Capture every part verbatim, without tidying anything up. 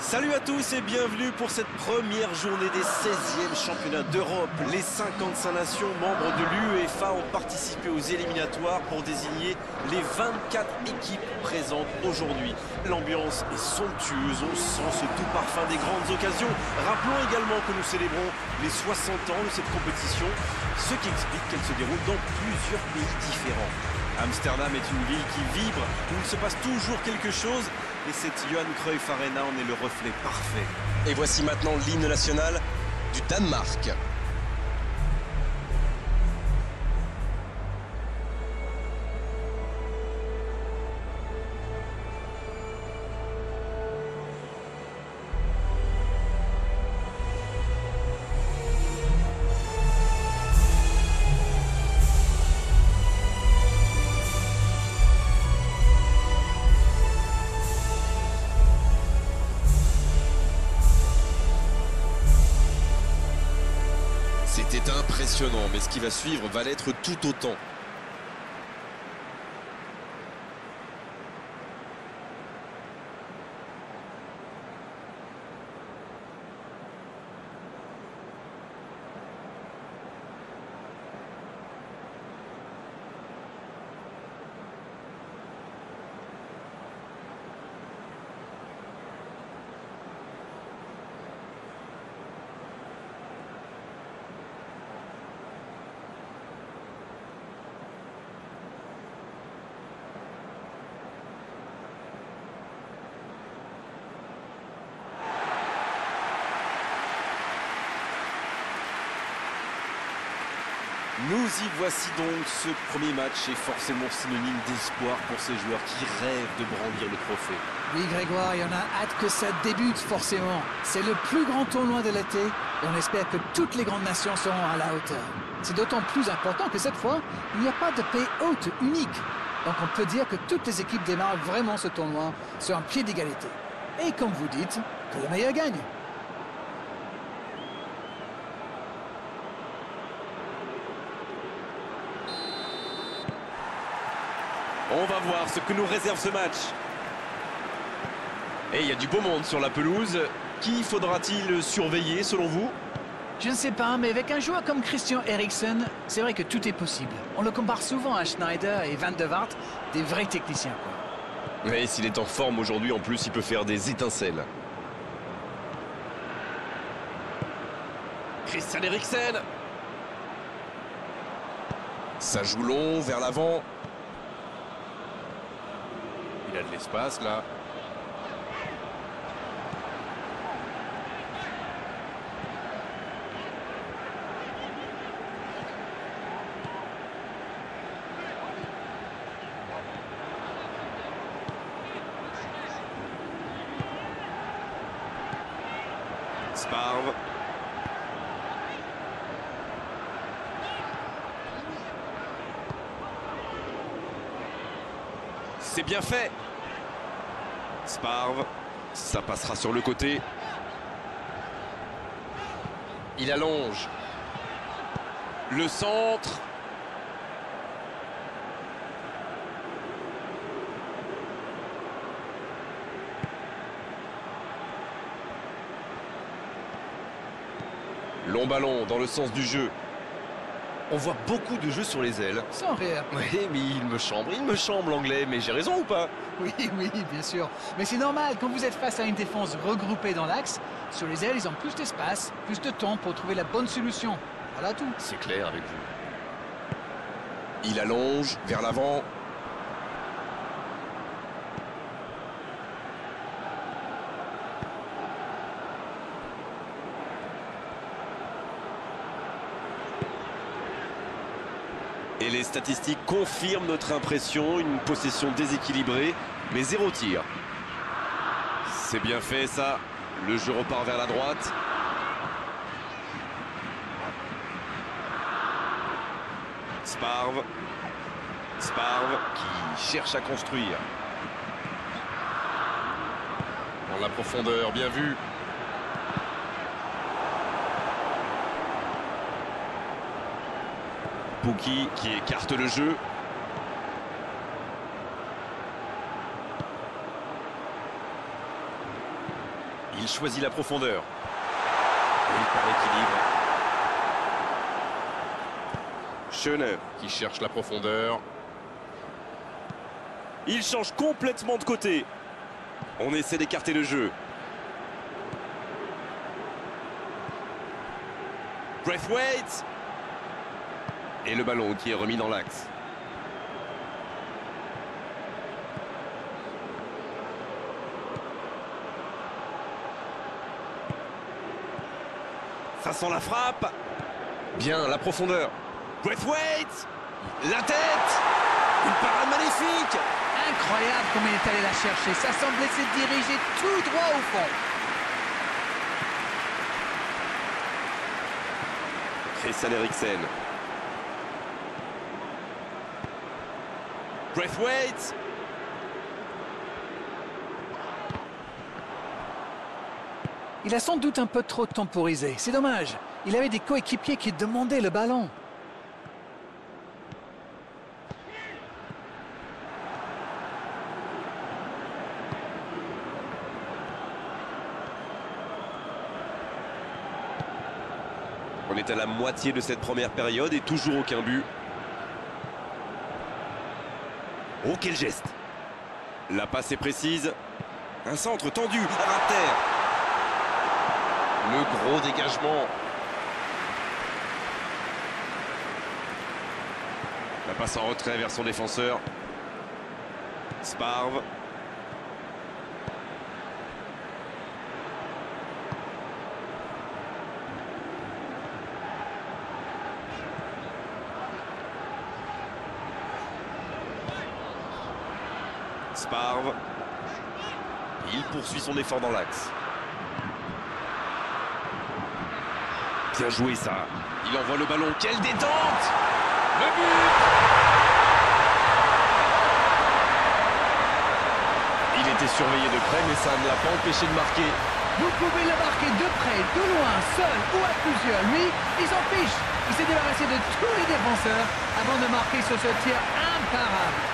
Salut à tous et bienvenue pour cette première journée des seizièmes championnats d'Europe. Les cinquante-cinq nations membres de l'UEFA ont participé aux éliminatoires pour désigner les vingt-quatre équipes présentes aujourd'hui. L'ambiance est somptueuse, on sent ce doux parfum des grandes occasions. Rappelons également que nous célébrons les soixante ans de cette compétition, ce qui explique qu'elle se déroule dans plusieurs pays différents. Amsterdam est une ville qui vibre, où il se passe toujours quelque chose, et cette Johan Cruyff Arena en est le reflet parfait. Et voici maintenant l'hymne national du Danemark. C'était impressionnant, mais ce qui va suivre va l'être tout autant. Nous y voici donc, ce premier match est forcément synonyme d'espoir pour ces joueurs qui rêvent de brandir le trophée. Oui Grégoire, il y en a hâte que ça débute forcément. C'est le plus grand tournoi de l'été et on espère que toutes les grandes nations seront à la hauteur. C'est d'autant plus important que cette fois, il n'y a pas de pays hôte unique. Donc on peut dire que toutes les équipes démarrent vraiment ce tournoi sur un pied d'égalité. Et comme vous dites, que le meilleur gagne. On va voir ce que nous réserve ce match. Et il y a du beau monde sur la pelouse. Qui faudra-t-il surveiller selon vous? Je ne sais pas, mais avec un joueur comme Christian Eriksen, c'est vrai que tout est possible. On le compare souvent à Schneider et Van der Vaart, des vrais techniciens, quoi. Mais s'il est en forme aujourd'hui, en plus, il peut faire des étincelles. Christian Eriksen. Ça joue long, vers l'avant. Il a de l'espace là. Sparv. C'est bien fait. Sparv, ça passera sur le côté. Il allonge. Le centre. Long ballon dans le sens du jeu. On voit beaucoup de jeux sur les ailes. Sans rire. Oui, mais il me chambre, il me chambre l'anglais, mais j'ai raison ou pas? Oui, oui, bien sûr. Mais c'est normal, quand vous êtes face à une défense regroupée dans l'axe, sur les ailes, ils ont plus d'espace, plus de temps pour trouver la bonne solution. Voilà tout. C'est clair avec vous. Il allonge, vers l'avant. Et les statistiques confirment notre impression, une possession déséquilibrée, mais zéro tir. C'est bien fait ça, le jeu repart vers la droite. Sparv. Sparv qui cherche à construire. Dans la profondeur, bien vu. Pukki qui écarte le jeu. Il choisit la profondeur. Et il perd l'équilibre. Schöne qui cherche la profondeur. Il change complètement de côté. On essaie d'écarter le jeu. Braithwaite. Et le ballon qui est remis dans l'axe. Ça sent la frappe. Bien, la profondeur. Braithwaite. La tête. Une parade magnifique. Incroyable comme il est allé la chercher. Ça semblait se diriger tout droit au fond. Christian Eriksen. Braithwaite. Il a sans doute un peu trop temporisé. C'est dommage. Il avait des coéquipiers qui demandaient le ballon. On est à la moitié de cette première période et toujours aucun but. Oh, quel geste! La passe est précise. Un centre tendu à ras de terre. Le gros dégagement. La passe en retrait vers son défenseur. Sparv. Sparv. Il poursuit son effort dans l'axe. Bien joué ça. Il envoie le ballon. Quelle détente! Le but! Il était surveillé de près, mais ça ne l'a pas empêché de marquer. Vous pouvez le marquer de près, de loin, seul ou à plusieurs. Lui, il s'en fiche. Il s'est débarrassé de tous les défenseurs avant de marquer sur ce tir imparable.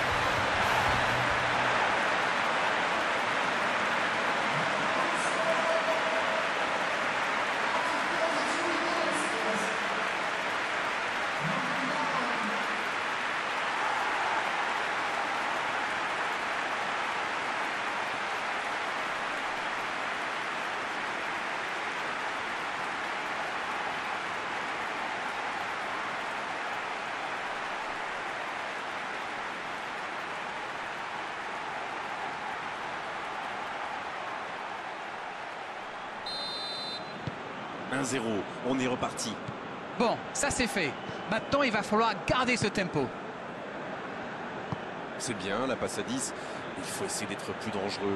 un zéro, on est reparti. Bon, ça c'est fait. Maintenant, il va falloir garder ce tempo. C'est bien, la passe à dix. Il faut essayer d'être plus dangereux.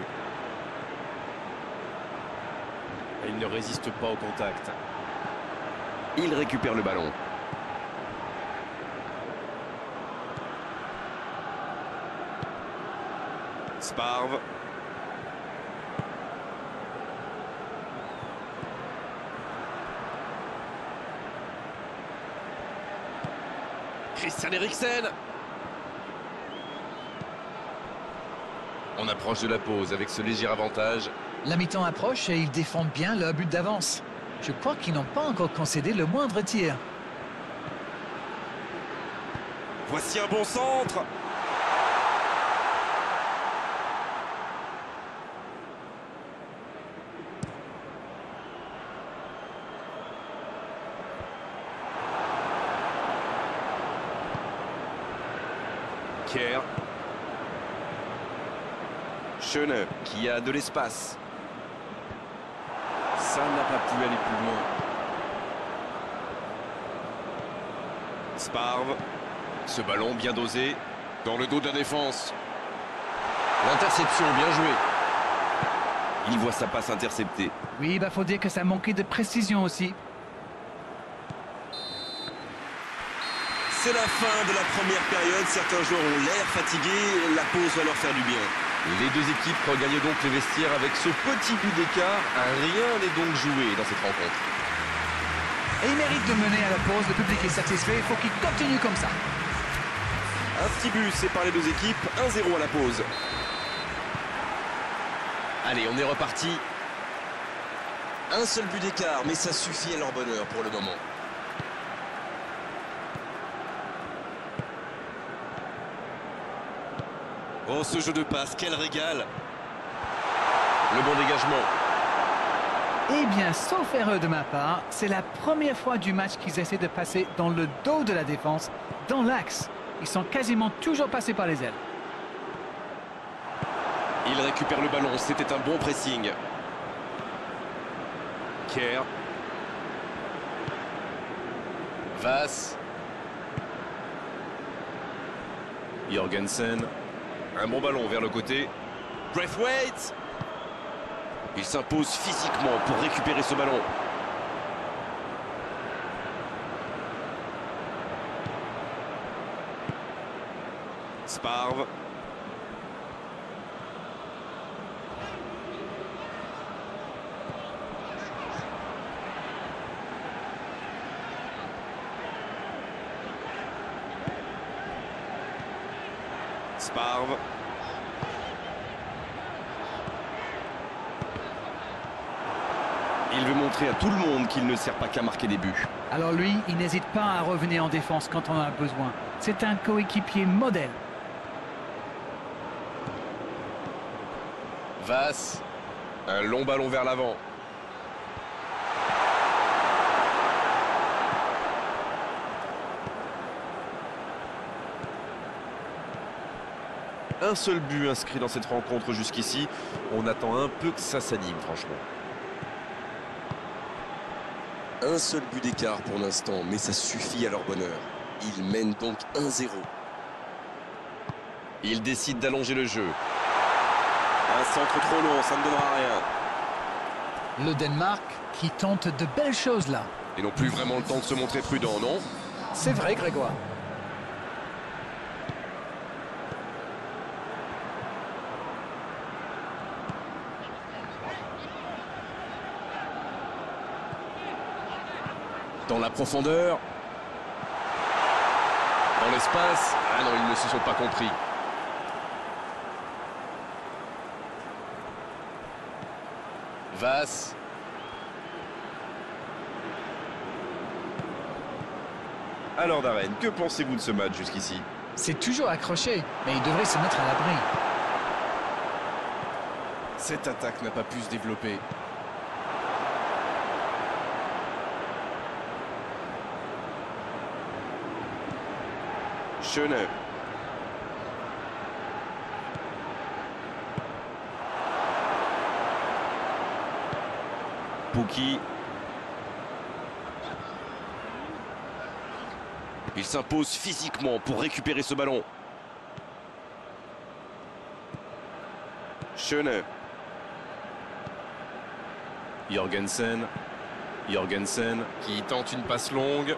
Il ne résiste pas au contact. Il récupère le ballon. Sparv. Christian Eriksen. On approche de la pause avec ce léger avantage. La mi-temps approche et ils défendent bien leur but d'avance. Je crois qu'ils n'ont pas encore concédé le moindre tir. Voici un bon centre. Kier. Schöne qui a de l'espace. Ça n'a pas pu aller plus loin. Sparv. Ce ballon bien dosé. Dans le dos de la défense. L'interception, bien joué. Il voit sa passe interceptée. Oui, bah faut dire que ça manquait de précision aussi. C'est la fin de la première période. Certains joueurs ont l'air fatigués. La pause va leur faire du bien. Les deux équipes regagnent donc les vestiaires avec ce petit but d'écart. Rien n'est donc joué dans cette rencontre. Et il mérite de mener à la pause. Le public est satisfait. Il faut qu'il continue comme ça. Un petit but sépare les deux équipes. un zéro à la pause. Allez, on est reparti. Un seul but d'écart, mais ça suffit à leur bonheur pour le moment. Oh, ce jeu de passe, quel régal! Le bon dégagement. Eh bien, sauf erreur de ma part, c'est la première fois du match qu'ils essaient de passer dans le dos de la défense, dans l'axe. Ils sont quasiment toujours passés par les ailes. Il récupère le ballon, c'était un bon pressing. Kerr. Vass. Jorgensen. Un bon ballon vers le côté. Braithwaite. Il s'impose physiquement pour récupérer ce ballon. Sparv. Sparv. Il veut montrer à tout le monde qu'il ne sert pas qu'à marquer des buts. Alors lui, il n'hésite pas à revenir en défense quand on en a besoin. C'est un coéquipier modèle. Vass. Un long ballon vers l'avant. Un seul but inscrit dans cette rencontre jusqu'ici. On attend un peu que ça s'anime, franchement. Un seul but d'écart pour l'instant, mais ça suffit à leur bonheur. Ils mènent donc un zéro. Il décide d'allonger le jeu. Un centre trop long, ça ne donnera rien. Le Danemark qui tente de belles choses là. Ils n'ont plus vraiment le temps de se montrer prudent, non? C'est vrai, Grégoire. Dans la profondeur. Dans l'espace. Ah non, ils ne se sont pas compris. Vass. Alors Darren, que pensez-vous de ce match jusqu'ici? C'est toujours accroché, mais il devrait se mettre à l'abri. Cette attaque n'a pas pu se développer. Schöne. Pukki. Il s'impose physiquement pour récupérer ce ballon. Schöne. Jorgensen. Jorgensen qui tente une passe longue.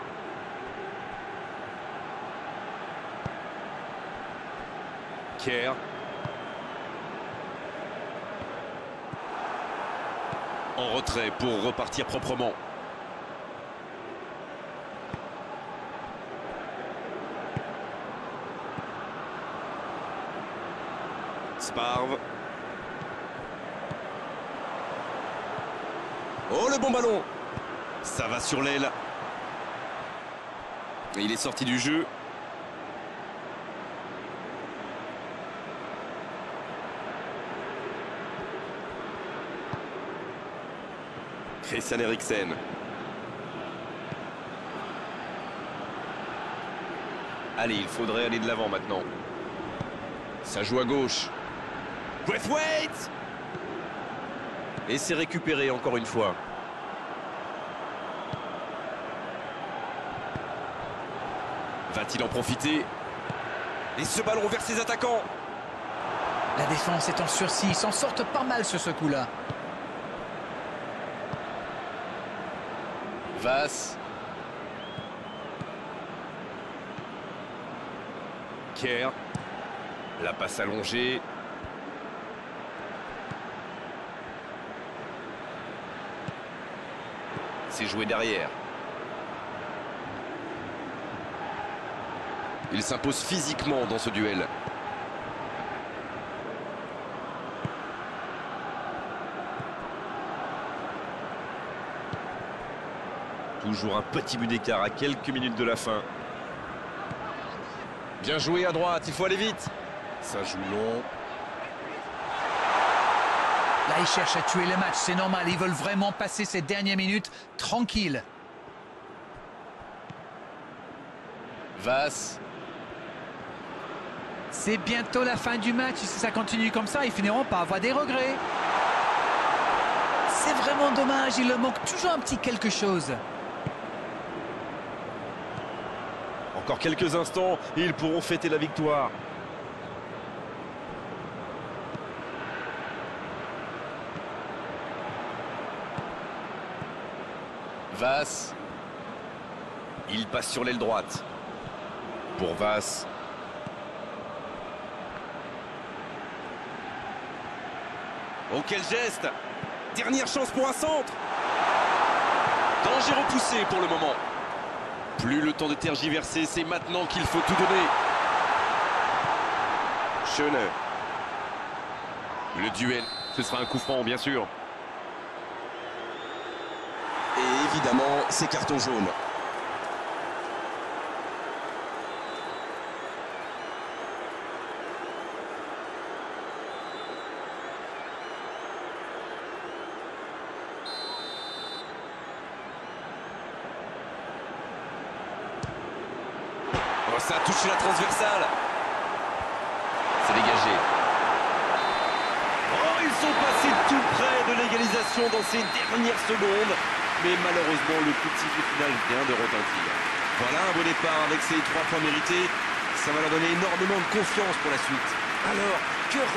Kerr. En retrait pour repartir proprement. Sparv. Oh, le bon ballon. Ça va sur l'aile. Il est sorti du jeu. Christian Eriksen. Allez, il faudrait aller de l'avant maintenant. Ça joue à gauche. Braithwaite. Et c'est récupéré encore une fois. Va-t-il en profiter? Et ce ballon vers ses attaquants. La défense est en sursis, ils s'en sortent pas mal sur ce coup-là. Vass. Kerr. La passe allongée. C'est joué derrière. Il s'impose physiquement dans ce duel. Toujours un petit but d'écart à quelques minutes de la fin. Bien joué à droite, il faut aller vite. Ça joue long. Là, ils cherchent à tuer le match, c'est normal. Ils veulent vraiment passer ces dernières minutes tranquilles. Vass. C'est bientôt la fin du match. Si ça continue comme ça, ils finiront par avoir des regrets. C'est vraiment dommage, il leur manque toujours un petit quelque chose. Encore quelques instants et ils pourront fêter la victoire. Vass. Il passe sur l'aile droite. Pour Vass. Oh, quel geste! Dernière chance pour un centre. Danger repoussé pour le moment. Plus le temps de tergiverser, c'est maintenant qu'il faut tout donner. Schöne. Le duel, ce sera un coup franc, bien sûr. Et évidemment, c'est carton jaune. Oh, ça touche la transversale. C'est dégagé. Oh, ils sont passés tout près de l'égalisation dans ces dernières secondes. Mais malheureusement, le coup de sifflet final vient de retentir. Voilà un beau départ avec ces trois points mérités. Ça va leur donner énormément de confiance pour la suite. Alors, que retenir ?